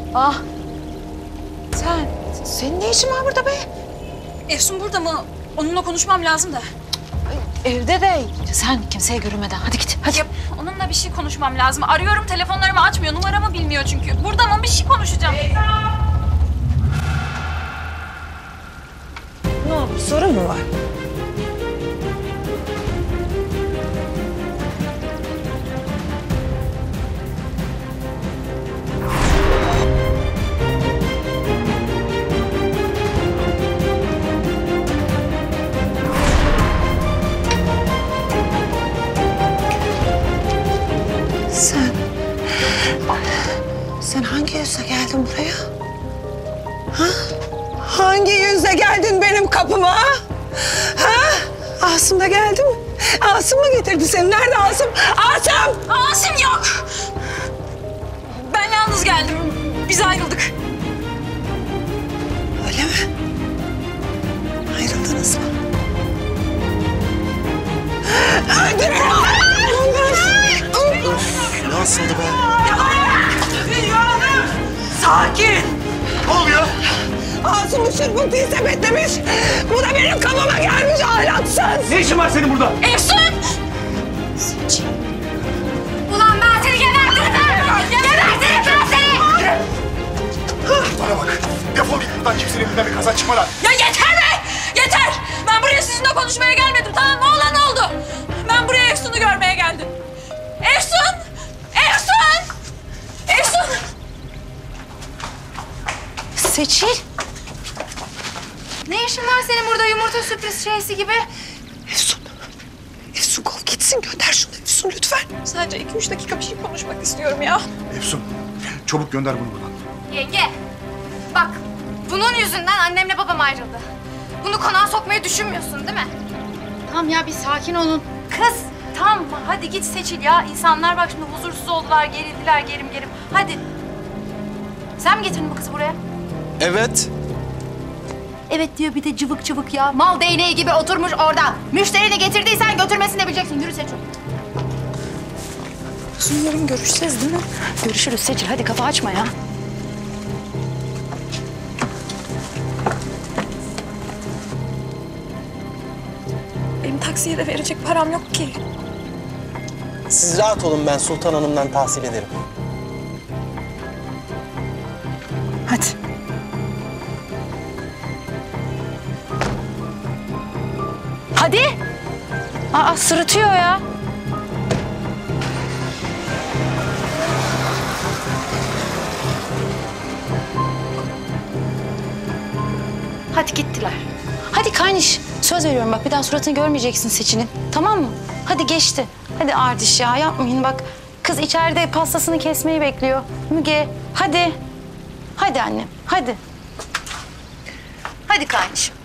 Ah. Senin ne işin var burada be? Efsun burada mı? Onunla konuşmam lazım da. Evde de. Sen kimseye görünmeden. Hadi git. Hadi. Ya, onunla bir şey konuşmam lazım. Arıyorum, telefonlarımı açmıyor. Numaramı bilmiyor çünkü. Burada mı? Bir şey konuşacağım. Ne oldu? Sorun mu var? Sen hangi yüzle geldin buraya? Ha? Hangi yüzle geldin benim kapıma? Ha? Asım da geldi mi? Asım mı getirdi seni? Nerede Asım? Asım! Asım yok! Ben yalnız geldim. Biz ayrıldık. Öyle mi? Ayrıldınız mı? Öldürün! Nasıldı be? Sakin! Ne oluyor? Asım bu çırpıntıyı sepetlemiş. Bu da benim kapıma gelmiş ahlaksız. Ne işin var senin burada? Efsun! Ulan ben seni gebertirim! Gebertirim ben seni! Bana bak. Defol git buradan, kimsenin elinden bir kaza çıkmadan. Ya yeter be! Yeter! Ben buraya sizinle konuşmaya gelmedim, tamam mı? Olan oldu. Ben buraya Efsun'u görmeye geldim. Efsun! Efsun! Efsun! Seçil. Ne işin var senin burada yumurta sürpriz şeysi gibi? Efsun. Efsun kov gitsin, gönder şunu Efsun lütfen. Sadece 2-3 dakika bir şey konuşmak istiyorum ya. Efsun, çabuk gönder bunu buradan. Yenge, bak bunun yüzünden annemle babam ayrıldı. Bunu konağa sokmayı düşünmüyorsun değil mi? Tamam ya bir sakin olun. Kız tamam hadi git Seçil ya. İnsanlar bak şimdi huzursuz oldular, gerildiler gerim. Hadi. Sen mi getirdin bu kızı buraya? Evet. Evet diyor bir de cıvık cıvık ya. Mal değneği gibi oturmuş orada. Müşterini getirdiysen götürmesini de bileceksin. Yürü Seçil. Yarın görüşeceğiz değil mi? Görüşürüz Seçil. Hadi kafa açma ya. Benim taksiye de verecek param yok ki. Siz rahat olun, ben Sultan Hanım'dan tahsil ederim. Hadi. Hadi. Aa sırıtıyor ya. Hadi gittiler. Hadi kayniş. Söz veriyorum bak bir daha suratını görmeyeceksin Seçil'in. Tamam mı? Hadi geçti. Hadi Ardiş ya yapmayın bak. Kız içeride pastasını kesmeyi bekliyor. Müge hadi. Hadi annem hadi. Hadi kayniş.